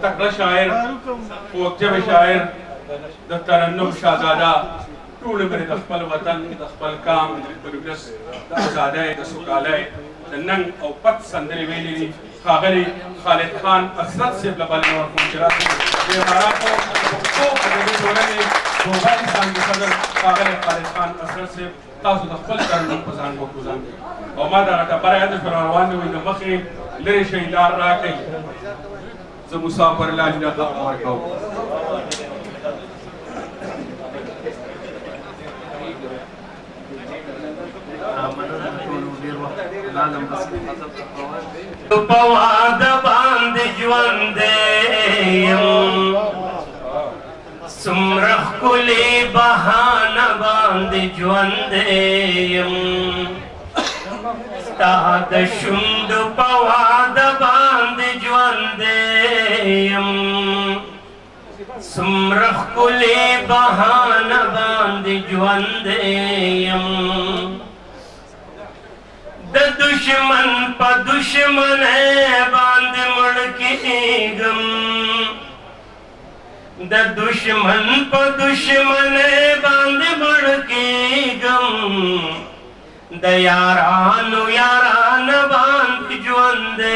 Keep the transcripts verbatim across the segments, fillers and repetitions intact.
तकड़ा शायर फोकजब शायर द तरन्नुम शाहजादा टूल मेरे दखपल वतन दखपल काम बलुगस आजादा द सुकाले द नंग और पत संदरी वेली खागरी खालिद खान असरत से लबल और कुंजरा ये हमारा को को अदबी जोड़े में होगा इंसान के सदर खागरी खालिद खान असरत से तासु दखपल तरन्नुम पसान को गुजान और मादा का बरायद फरमान में इन मखी लेरे शहीदार राके ज मुसाफिर लाज न खबर को पवाद बांध ज्वंदे सुमरख कुली बहान बांध ज्वंदे ताद शुंद पवाद बांध ज्वंदे सुमरख कुली बहान बांध ज्वंदे द दुश्मन प दुश्मन बांध मुड़की गम द दुश्मन प दुश्मन बांध मुड़की गम द यारान यारान बांध ज्वंदे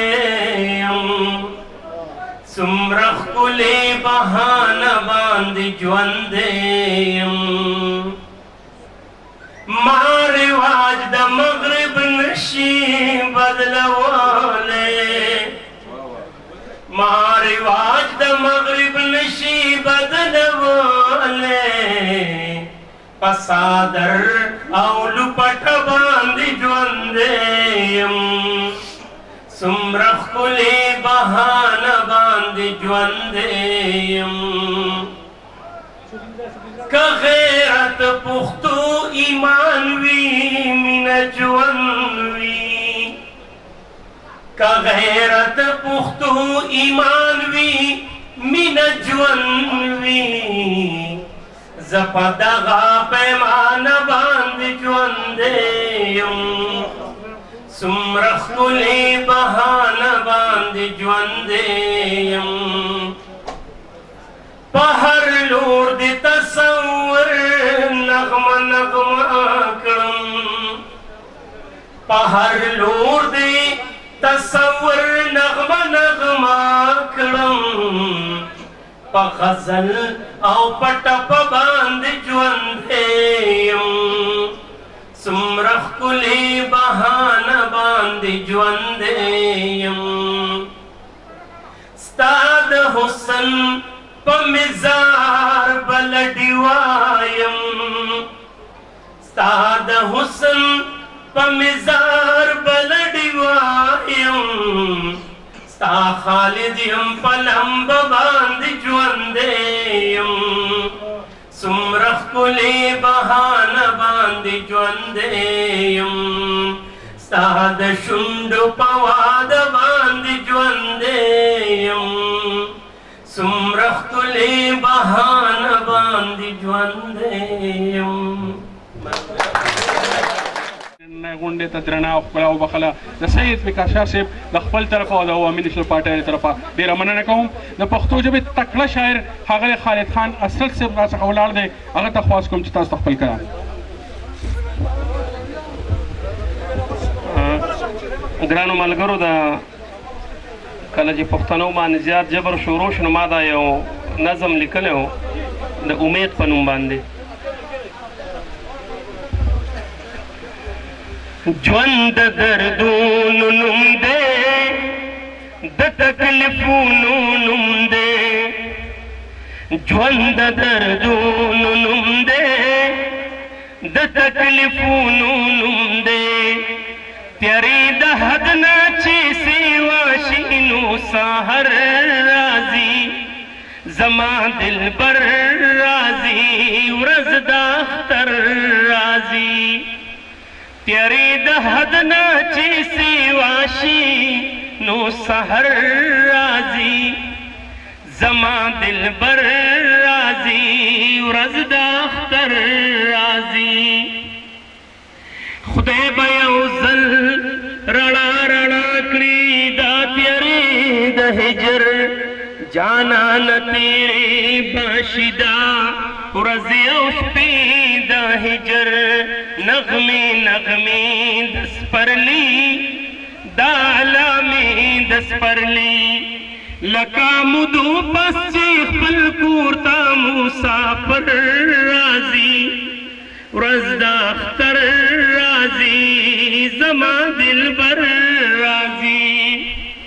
सुमरख कुली बहान बांध ज्वंदे मारिवाज द मगरिब नशी बदलवाले मारिवाज द मगरिब नशी बदलवाले पसादर औलु पट बांध ज्वंदे सुमरख कुली बहान बांध ज्वंदे कगैरत पुख्तू ईमानवी मिन जुवनवी कगैरत पुख्तू ईमानवी मिन जुवनवी जपदगा पैमान बांध ज्वंदे सुमरख कुली बहान बांध ज्वंदे पहर लूर दी तसव्वुर नगम नगम आकड़म पहर लूर दी तसव्वुर नगम नगम आकड़म पगज़ल औ पटप बांध ज्वंदे सुमरख कुली बहान बांध ज्वंदे स्ताद हुस्न पमिजार बलडिवायम स्ताद हुस्न पमिजार बलडिवायम स्ता खालिदियम पलंब बांध ज्वंदेयम सुमरख कुली बहान बांध ज्वंदेयम स्ताद शुंड पवाद बांध ज्वंदेयम सुमरख कुली बहान बांध ज्वंदेयम गुंडे तद्रना खपला वबखला د سید विकास صاحب د خپل طرف او د امین شل پارټي طرفه ډیر مننه کوم د پښتو ژبې تکړه شاعر هغه خالد خان اصل صاحب راڅخه ولاړ دی هغه ته خواست کوم چې تاسو خپل کړه ګرانو ملګرو دا کله چې پښتنو باندې زیات جبر شروع شنو ما دا یو نظم لیکلو د امید په نوم باندې ژوند دردونو نوم دی د تکلیفونو نوم دی ژوند دردونو نوم دی د تکلیفونو نوم دی تیری د حد نه چې سیوا شي نو سحر راځي زما دلبر راځي ورځ د اختر راځي تیری د حد نه چې سیوا شي نو سحر راځي زما دلبر راځي ورځ د اختر راځي خدای به یو ځل رڼا رڼا کړي دا تیری د هجر जाना न तेरे बाशिदा रज़िया उश्पीदा हिजर नगमे नगमे दस परली दाला में दस परली लका मुदो पस्चे खल कूरता मुसाफर राजी रज़दा अख्तर राजी जमा दिल बर राजी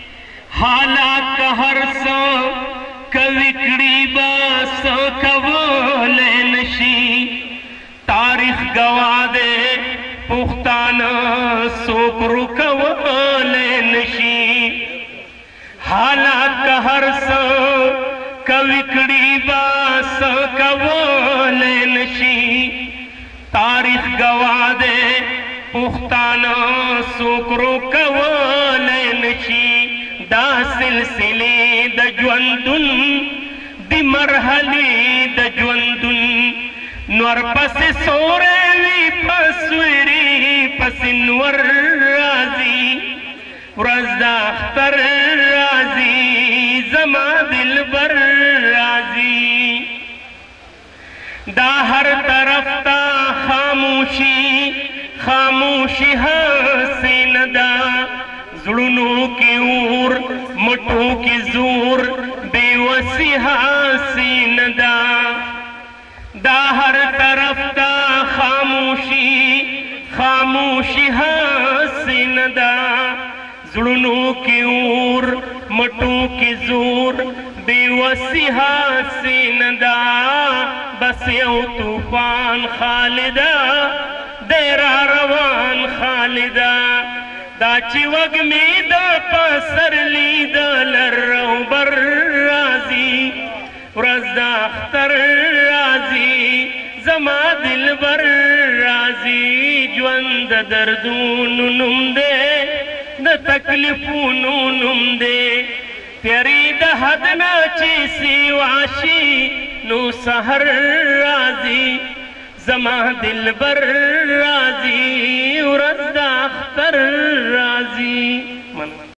हालात का हर सो कविकड़ी बास कवोले नशी तारीख गवा दे पुख्ताना सोकरु कवोले नशी हालात का हर सो कविकड़ी बास कवोले नशी तारीख गवा दे पुख्ताना सोकरु कवोले नशी दा सिलसिले द ज्वंदुन दी मरहले द ज्वंदुन नवर पस सोरेवी पसवेरी पसिनवर राजी रज़दा अख्तर राजी जमा दिल बर राजी दा हर तरफ ता खामोशी खामोशी हसीन दा जुड़नों की ओर मटों की जोर बेवसी हसीन दा दा हर तरफ ता खामोशी खामोशी हसीन दा जुड़नों की ओर मटों की जोर बेवसी हसीन दा बस यो तूफान खालिदा देरा रवान खालिदा दाची वग में दा पसरली दा लर्रो बर राजी रज़दा अख्तर राजी जमा दिल बर राजी ज्वंद दर्दून नुम दे द तकलीफून नुम दे प्यारी द हद नाची सी वाशी नु सहर राजी जमा दिल बर राजी रज़दा अख्तर राजी।